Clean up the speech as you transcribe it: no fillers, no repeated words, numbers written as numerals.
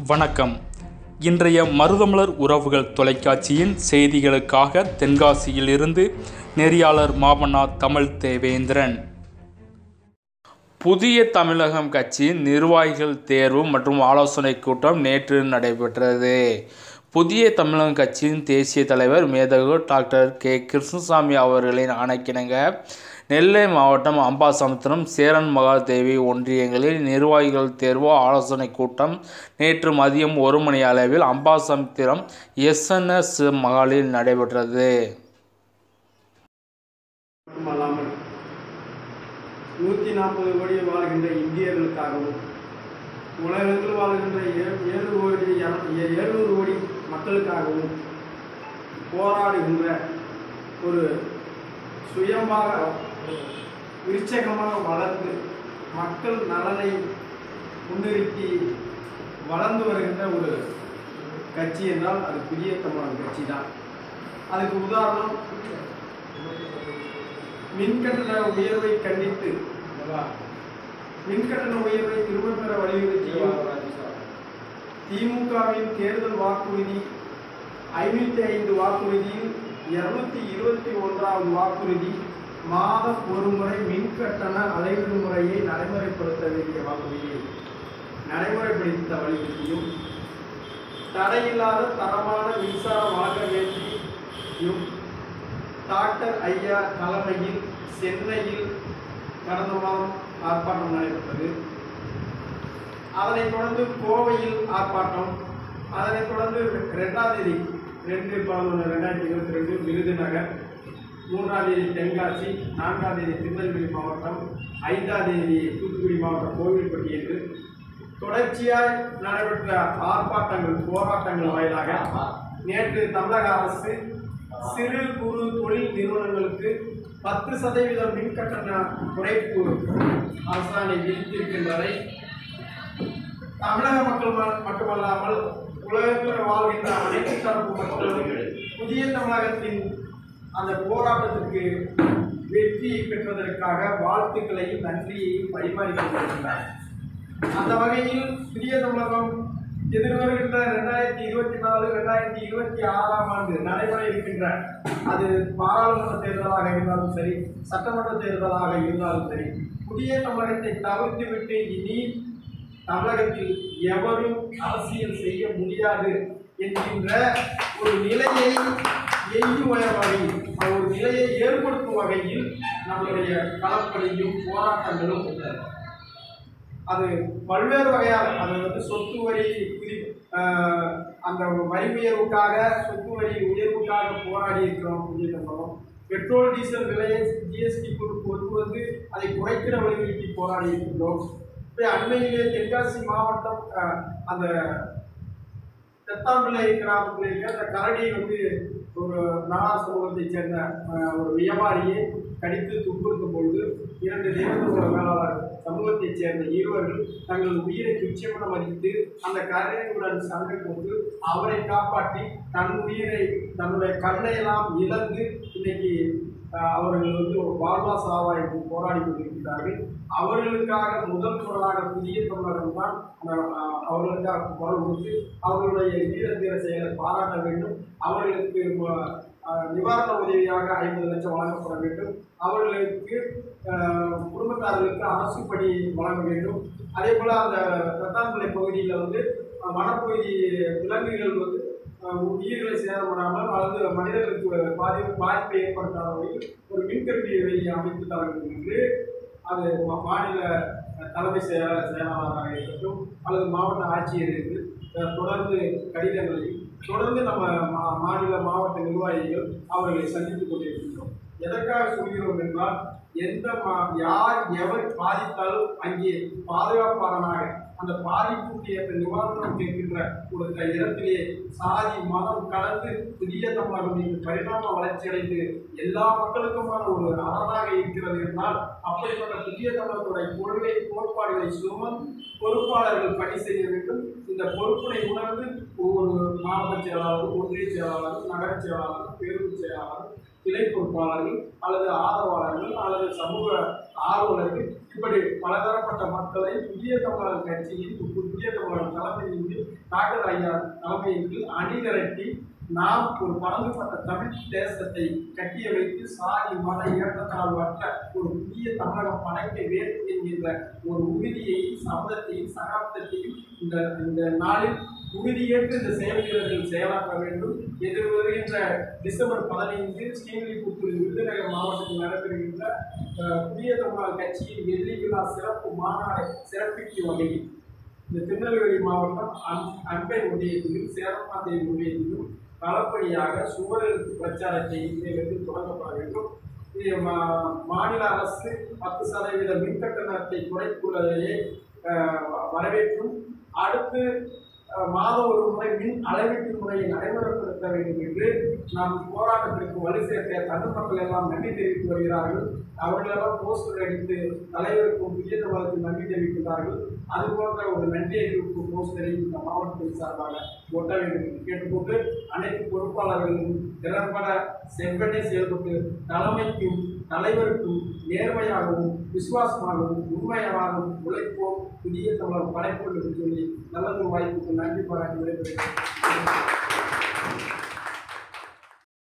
வணக்கம். இன்றைய மருதமலர் உறவுகள் தொலைக்காட்சியின் செய்திகளுக்காக தென்காசியில் இருந்து நெறியாளர் மாமன்னா தமிழ் தேவேந்திரன். புதிய தமிழகம் கட்சியின் நிர்வாகிகள் தேர்வு மற்றும் ஆலோசனை கூட்டம் நேற்று நடைபெற்றது. புதிய தமிழகம் கட்சியின் தேசிய தலைவர் மேதகு டாக்டர் கே. கிருஷ்ணசாமி அவர்களின் ஆணைக்கிணங்க நெல்லை மாவட்டம் அம்பாசமுத்திரம் சேரன் மகாதேவி ஒன்றியங்களில் நிர்வாகிகள் தேர்வு ஆலோசனை கூட்டம் நேற்று மதியம் 1 மணி அளவில் அம்பாசமுத்திரம் எஸ்.என்.எஸ். மகாலில் நடைபெற்றது. 140 கோடி வாழ்கின்ற இந்தியர்களுக்காகவும் உலகத்தில் வாழ்கின்ற 700 கோடி மக்களுக்காகவும் போராடுகின்ற ஒரு சுயமாக விருட்சகமாக வளர்ந்து மக்கள் நலனை முன்னிறுத்தி வளர்ந்து வருகின்ற ஒரு கட்சி என்றால் அது புதிய தமிழகம் கட்சி தான். அதுக்கு உதாரணம் மின்கட்டண உயர்வை கண்டித்து மின்கட்டண உயர்வை திரும்பப் பெற வலியுறுத்தியும் திமுகவின் தேர்தல் வாக்குறுதி 505 வாக்குறுதியில் 221வது வாக்குறுதி மாதம் ஒரு முறை மின்கட்டண அளவீடு முறையை நடைமுறைப்படுத்த வேண்டிய வாக்குறுதியை நடைமுறைப்படுத்த வலியுறுத்தியும் தடையில்லாத தரமான மின்சாரம் வழங்க வேண்டியும் டாக்டர் ஐயா தலைமையில் சென்னையில் கடந்த மாதம் ஆர்ப்பாட்டம் நடைபெற்றது. அதனைத் தொடர்ந்து கோவையில் ஆர்ப்பாட்டம், அதனைத் தொடர்ந்து 2ஆம் தேதி 2/11/2022 விருதுநகர், 3ஆம் தேதி தென்காசி, 4ஆம் தேதி திருநெல்வேலி மாவட்டம், 5ஆம் தேதி தூத்துக்குடி மாவட்டம் கோவில்பட்டி என்று தொடர்ச்சியாய் நடைபெற்ற ஆர்ப்பாட்டங்கள் போராட்டங்கள் வாயிலாக நேற்று தமிழக அரசு சிறு குறு தொழில் நிறுவனங்களுக்கு 10% மின்கட்டண குறைப்பு அரசாணை விதித்திருக்கின்றதை தமிழக மக்கள் மட்டுமல்லாமல் உலகத்தில் வாழ்கின்ற அனைத்து தரப்பு மக்களும் புதிய தமிழகத்தின் அந்த போராட்டத்திற்கு வெற்றி பெற்றதற்காக வாழ்த்துக்களையும் நன்றியையும் பரிமாறிக்கொண்டிருக்கின்றனர். அந்த வகையில் புதிய தமிழகம் எதிர்வருகின்ற 2024-2026 ஆண்டு நடைபெற இருக்கின்ற அது பாராளுமன்ற தேர்தலாக இருந்தாலும் சரி, சட்டமன்ற தேர்தலாக இருந்தாலும் சரி, புதிய தமிழகத்தை தவிர்த்துவிட்டு இனி தமிழகத்தில் எவரும் அரசியல் செய்ய முடியாது என்கின்ற ஒரு நிலையை எய்யும் வகையில், ஒரு நிலையை ஏற்படுத்தும் வகையில் நம்முடைய களப்பணியும் போராட்டங்களும் அது பல்வேறு வகையாக அது சொத்து வரி அந்த வரி உயர்வுக்காக சொத்து வரி உயர்வுக்காக போராடி இருக்கிறோம். புதிய தமிழகம் பெட்ரோல் டீசல் விலையை ஜிஎஸ்டி கொண்டு வந்து அதை குறைக்கிற வலியுறுத்தி போராடி இருக்கின்றோம். அண்மையிலே தென்காசி மாவட்டம் அந்த தெத்தாம்பிள்ளை கிராமத்தில் இருக்கிற அந்த கரடியை ஒரு நாடார் சமூகத்தைச் சேர்ந்த ஒரு வியாபாரியை கடித்து துன்புறுத்தும் பொழுது 2 தேவதூர மேலாளர் சமூகத்தைச் சேர்ந்த இருவர்கள் தங்கள் உயிரை துச்சமென மதித்து அந்த கரடியுடன் சண்டை போட்டு அவரை காப்பாற்றி தன் உயிரை தன்னுடைய கண்ணையெல்லாம் இழந்து இன்னைக்கு அவர்கள் வாழ்வா சாவா என்று போராடி கொண்டிருக்கிறார்கள். அவர்களுக்காக முதல் குரலாக புதிய தமிழகம் தான் அவர்களுக்காக குரல் கொடுத்து அவர்களுடைய வீரதீர செயலை பாராட்ட வேண்டும். அவர்களுக்கு நிவாரண உதவியாக 50 லட்சம் வழங்கப்பட வேண்டும். அவர்களுக்கு குடும்பத்தார்களுக்கு அரசு பணி வழங்க வேண்டும். அதே போல அந்த தத்தான்பிள்ளை பகுதியில் வனப்பகுதி விலங்குகள் உயிர்களை சேதப்படாமல் அல்லது மனிதர்களுக்கு பாதிப்பை ஏற்படுத்தாத வகையில் ஒரு மின்கருவியை அமைத்து தர வேண்டும் என்று அது மாநில தலைமை செயலாளராக இருக்கட்டும் அல்லது மாவட்ட ஆட்சியருக்கு தொடர்ந்து கடிதங்களையும் தொடர்ந்து நம்ம மாநில மாவட்ட நிர்வாகிகள் அவர்களை சந்தித்துக் கொண்டிருக்கின்றோம். எதற்காக சொல்கிறோம் என்றால் யார் எவர் பாதித்தாலும் அங்கே பாதுகாப்பாளனாக அந்த பாதிப்புக்கு ஏற்ற நிவாரணம் கேட்கின்ற ஒரு இடத்திலே சாதி மதம் கடந்து புதிய தமிழகம் இங்கு பரிணாம வளர்ச்சி அடைந்து எல்லா மக்களுக்குமான ஒரு அரணாக இருக்கிறது என்றால் அப்படிப்பட்ட புதிய தமிழகத்துடைய கொள்கை கோட்பாடுகளை சுமந்து பொறுப்பாளர்கள் பணி செய்ய வேண்டும். இந்த பொறுப்பினை உணர்ந்து ஒவ்வொரு மாவட்ட செயலாளரும், ஒன்றிய செயலாளரும், நகர செயலாளரும், பேருந்து செயலாளரும், கிளை பொறுப்பாளர்கள் அல்லது ஆதரவாளர்கள் அல்லது சமூக ஆர்வலர்கள் இப்படி பலதரப்பட்ட மக்களை புதிய தமிழர் கட்சியின் புதிய தமிழர் தலைமையின் டாக்டர் ஐயா தலைமையின் கீழ் அணிதிரட்டி நாம் ஒரு பழங்குபட்ட தமிழ் தேசத்தை கட்டிய வைத்து சாதி மத ஏற்றத்தாழ்வற்ற ஒரு புதிய தமிழகம் படைக்க வேண்டும் என்கின்ற ஒரு உறுதியை சபதத்தையும் சகாப்தத்தையும் இந்த நாளில் உறுதியேற்று இந்த செயல் வீரர்கள் செயலாற்ற வேண்டும். எதிர்வருகின்ற டிசம்பர் 15 ஸ்ரீவில்லிபுத்தூர் விருதுநகர் மாவட்டத்தில் நடைபெறுகின்ற புதிய தமிழர் கட்சியின் வெள்ளி விழா சிறப்பு மாநாடை சிறப்பிக்கும் வகையில் இந்த திருநெல்வேலி மாவட்டம் அன்பை ஒன்றியத்திலும் சேரமாதேவி ஒன்றியத்திலும் களப்பணியாக சுவரெழுத்து பிரச்சாரத்தை இன்றைக்கு தொடங்கப்பட வேண்டும். மாநில அரசு 10% மின்கட்டணத்தை குறைத்துள்ளதையே வரவேற்றும் அடுத்து மாதம் ஒரு முறை மின் அளவீட்டு முறையை நடைமுறைப்படுத்த வேண்டும் என்று நாம் போராட்டத்திற்கு வலு சேர்க்க தமிழ் மக்கள் எல்லாம் நன்றி தெரிவித்து வருகிறார்கள். அவர்களெல்லாம் போஸ்டர் அடித்து தலைவருக்கும் புதிய தமிழகத்தில் நன்றி தெரிவிக்கிறார்கள். அதுபோன்ற ஒரு நன்றி அறிவிப்பு போஸ்டரை இந்த மாவட்டத்தின் சார்பாக ஒட்ட வேண்டும் என்று கேட்டுக்கொண்டு அனைத்து பொறுப்பாளர்களும் திறம்பட செவ்வனே செயல்பட்டு தலைமைக்கும் தலைவருக்கும் நேர்மையாகவும் விசுவாசமாகவும் உண்மையாகவும் உழைப்போம், புதிய தமிழர் படைப்போம் என்று சொல்லி நல்லது வாய்ப்புக்கு நன்றி பாராட்டி விடைபெறுகிறேன்.